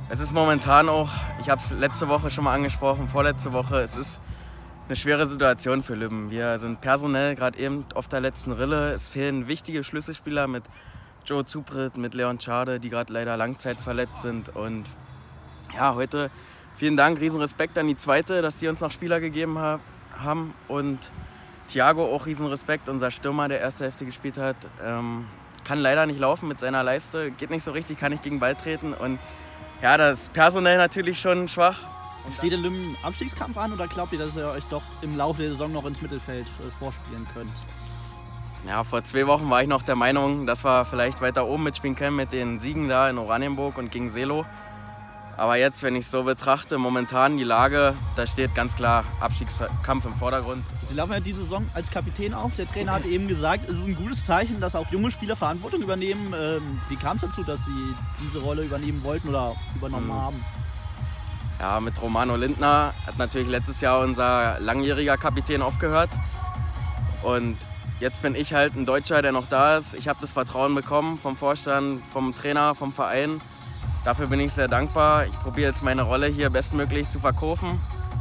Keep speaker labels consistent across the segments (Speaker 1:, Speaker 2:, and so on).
Speaker 1: Es ist momentan auch, ich habe es letzte Woche schon mal angesprochen, vorletzte Woche, es ist eine schwere Situation für Lübben. Wir sind personell gerade eben auf der letzten Rille. Es fehlen wichtige Schlüsselspieler mit Joe Zuprit, mit Leon Schade, die gerade leider langzeitverletzt sind. Und ja, heute vielen Dank, riesen Respekt an die Zweite, dass die uns noch Spieler gegeben haben. Und Thiago auch riesen Respekt, unser Stürmer, der erste Hälfte gespielt hat. Kann leider nicht laufen mit seiner Leiste, geht nicht so richtig, kann nicht gegen den Ball treten. Und ja, das ist personell natürlich schon schwach.
Speaker 2: Steht der Lübben Abstiegskampf an oder glaubt ihr, dass ihr euch doch im Laufe der Saison noch ins Mittelfeld vorspielen könnt?
Speaker 1: Ja, vor 2 Wochen war ich noch der Meinung, dass wir vielleicht weiter oben mitspielen können mit den Siegen da in Oranienburg und gegen Seelow. Aber jetzt, wenn ich so betrachte, momentan die Lage, da steht ganz klar Abstiegskampf im Vordergrund.
Speaker 2: Sie laufen ja die Saison als Kapitän auf. Der Trainer hat eben gesagt, es ist ein gutes Zeichen, dass auch junge Spieler Verantwortung übernehmen. Wie kam es dazu, dass Sie diese Rolle übernehmen wollten oder übernommen haben?
Speaker 1: Ja, mit Romano Lindner hat natürlich letztes Jahr unser langjähriger Kapitän aufgehört. Und jetzt bin ich halt ein Deutscher, der noch da ist. Ich habe das Vertrauen bekommen vom Vorstand, vom Trainer, vom Verein. Dafür bin ich sehr dankbar. Ich probiere jetzt meine Rolle hier bestmöglich zu verkaufen.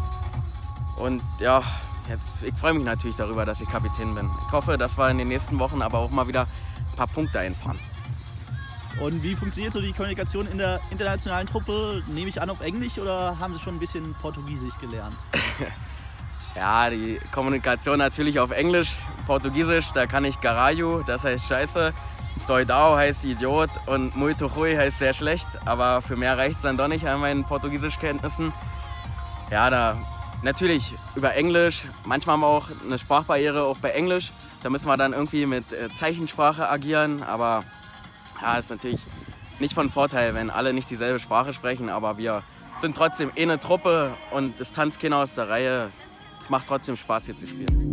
Speaker 1: Und ja, ich freue mich natürlich darüber, dass ich Kapitän bin. Ich hoffe, dass wir in den nächsten Wochen aber auch mal wieder ein paar Punkte einfahren.
Speaker 2: Und wie funktioniert so die Kommunikation in der internationalen Truppe? Nehme ich an auf Englisch oder haben Sie schon ein bisschen Portugiesisch gelernt?
Speaker 1: Ja, die Kommunikation natürlich auf Englisch, Portugiesisch, da kann ich Caralho, das heißt Scheiße, Doidao heißt Idiot und Muito ruim heißt sehr schlecht, aber für mehr reicht es dann doch nicht an meinen Portugiesischkenntnissen. Ja, da natürlich über Englisch, manchmal haben wir auch eine Sprachbarriere auch bei Englisch, da müssen wir dann irgendwie mit Zeichensprache agieren, aber ja, ist natürlich nicht von Vorteil, wenn alle nicht dieselbe Sprache sprechen, aber wir sind trotzdem eine Truppe und es tanzt keiner aus der Reihe. Es macht trotzdem Spaß, hier zu spielen.